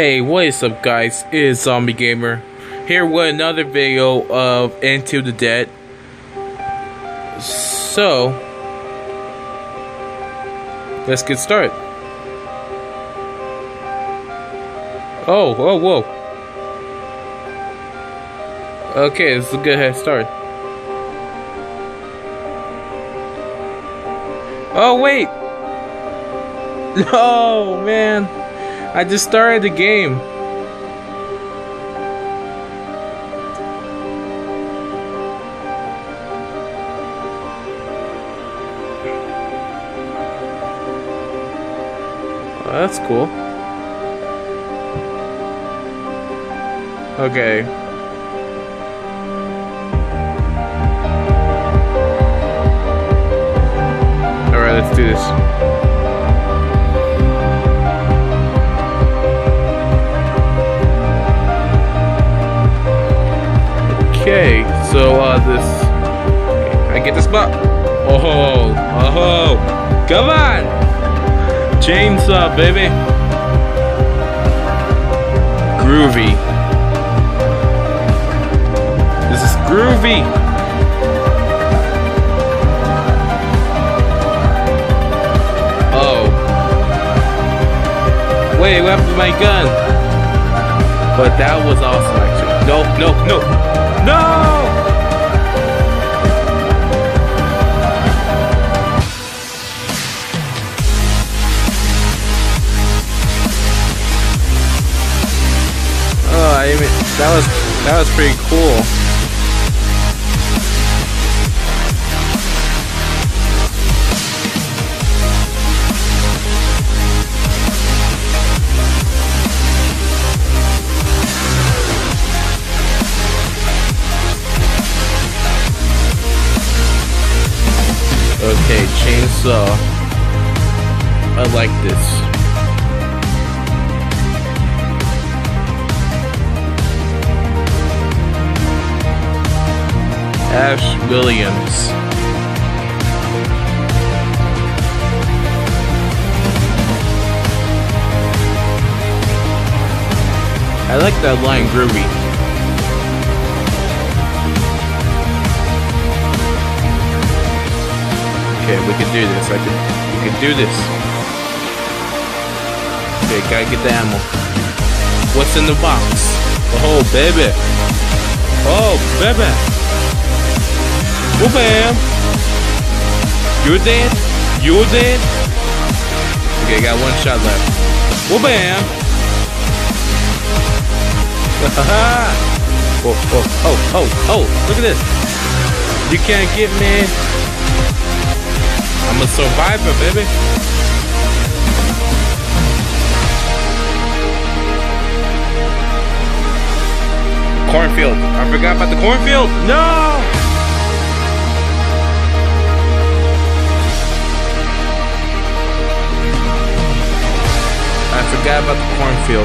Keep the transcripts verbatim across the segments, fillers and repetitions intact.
Hey, what is up guys, it is Zombie Gamer here with another video of Into the Dead. So, let's get started. Oh, whoa, whoa. Okay, this is a good head start. Oh, wait! No, man. I just started the game. Oh, that's cool. Okay. Alright, let's do this. Okay, so uh, this, I get this spot. Oh, oh, come on, chainsaw, baby. Groovy. This is groovy. Oh, wait, what happened to my gun? But that was awesome, actually. No, no, no. No! Oh, I mean, that was that was pretty cool. Okay, chainsaw. I like this. Ash Williams. I like that line, groovy. Okay, we can do this. I can. We can do this. Okay, gotta get the ammo. What's in the box? Oh, baby. Oh, baby. Oh, bam. You're dead. You're dead. Okay, got one shot left. Oh, bam. oh, oh, oh, oh, oh! Look at this. You can't get me. I'm a survivor, baby. Cornfield. I forgot about the cornfield. No! I forgot about the cornfield.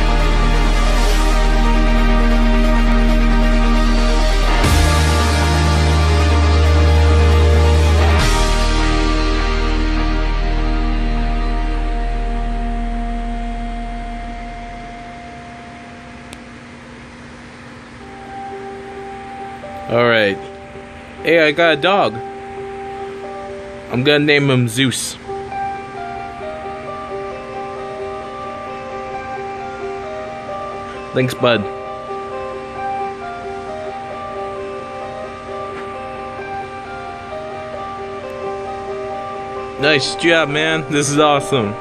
Alright. Hey, I got a dog. I'm gonna name him Zeus. Thanks, bud. Nice job, man. This is awesome.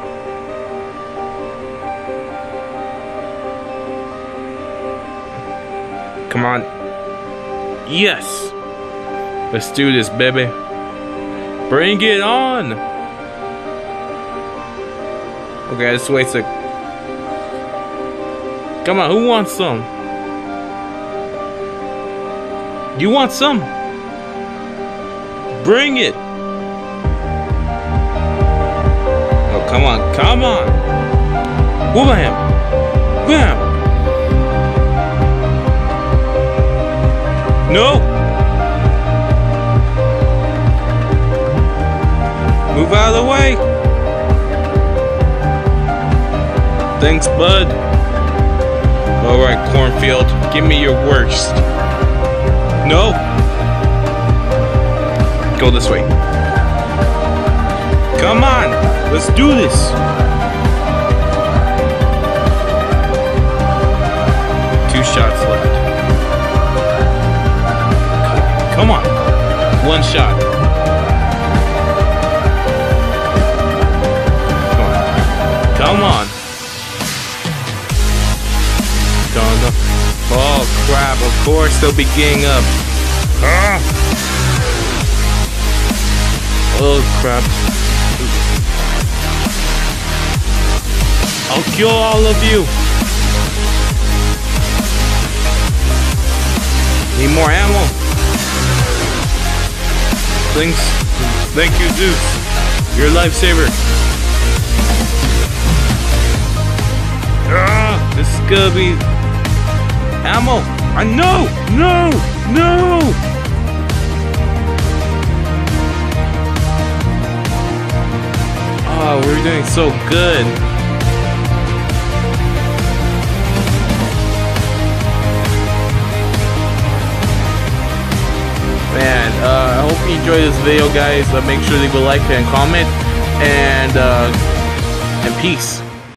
Come on. Yes! Let's do this, baby. Bring it on! Okay, just wait a sec. Come on, who wants some? You want some? Bring it! Oh, come on, come on! Wham! Bam! No! Move out of the way! Thanks, bud. Alright, Cornfield, give me your worst. No! Go this way. Come on! Let's do this! Two shots left. Come on! One shot. Come on. Don't, oh crap, of course they'll be getting up. Ah. Oh crap. I'll kill all of you. Need more ammo. Thanks. Thank you, Zeus. You're a lifesaver. Ah, this is gonna be ammo. I know. No, no. Oh, we're doing so good. Man, uh, I hope you enjoyed this video, guys. Uh, make sure to leave a like and comment, and uh, and peace.